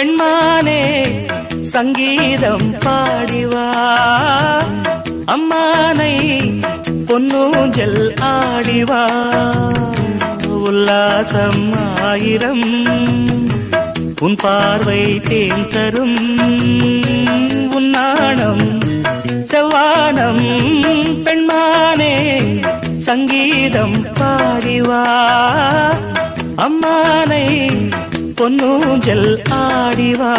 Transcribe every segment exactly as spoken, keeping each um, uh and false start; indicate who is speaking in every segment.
Speaker 1: பெண்மானே சங்கீதம் பாடிவா, அம்மானை பொன்னூஞ்சல் ஆடிவா. உல்லாசம் ஆயிரம் உன் பார்வை தேன் தரும், உன்னாணம் செவ்வானம். பெண்மானே சங்கீதம் பாடிவா, அம்மானை பொன்னூஞ்சல் ஆடிவா.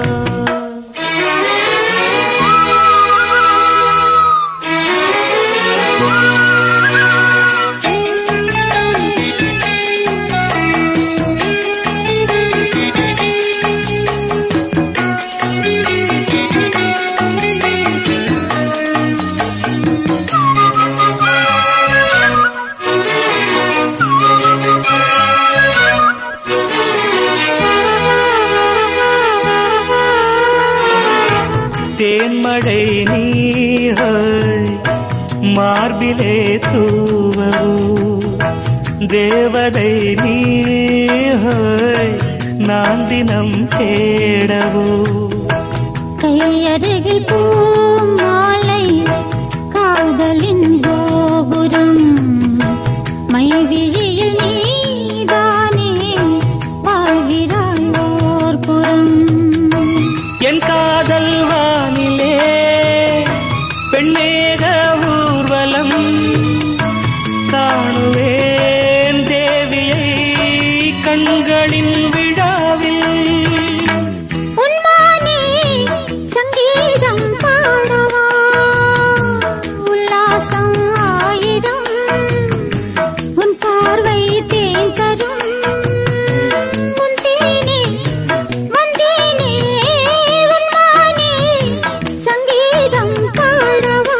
Speaker 1: தேன்மழை நீர் மார்பிலே தூவோ, தேவதை நீர் நான் தினம் தேடவோ.
Speaker 2: கையருகில் பூ மாலை காதலின் கோபுரம், மைவிழியில் நீதானே வாழ்கிறாய் ஓர் புறம்.
Speaker 1: என் காதல் வானிலே பெண்ணேக ஊர்வலம் காணுவேன் தேவியை கண்களின் விழாவில்.
Speaker 2: உன்மானே சங்கீதம் பாடவா, உல்லாசம் ஆயிரம் உன் பார்வை தேன் தரும். உன் தேனே வந்தேனே, உன்மானே சங்கீதம் பாடவா.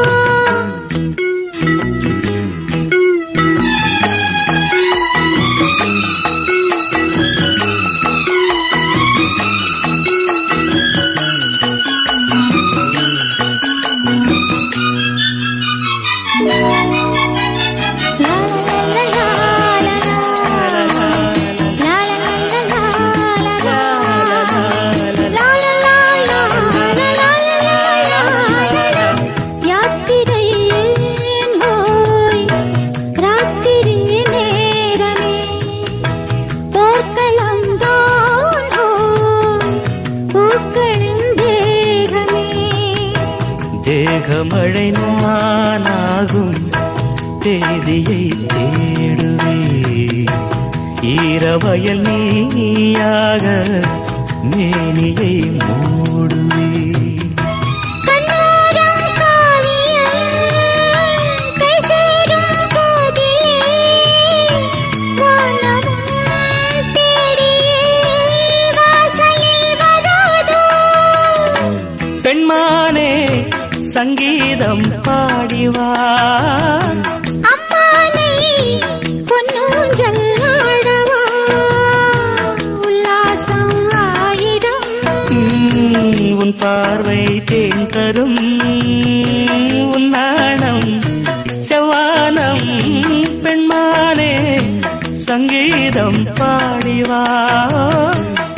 Speaker 1: தேகமழை நானாகும் தேதியை தேடுவே, ஈரவயல் நீயாக மேனியை மூடுவே. பெண்மானே சங்கீதம் பாடிவா,
Speaker 2: அம்மானை பொன்னூஞ்சல் ஆடவா. உல்லாசம் ஆயிரம்
Speaker 1: உன் பார்வை தேன் தரும், உன்னாணம் செவ்வானம். பெண்மானே சங்கீதம் பாடிவா.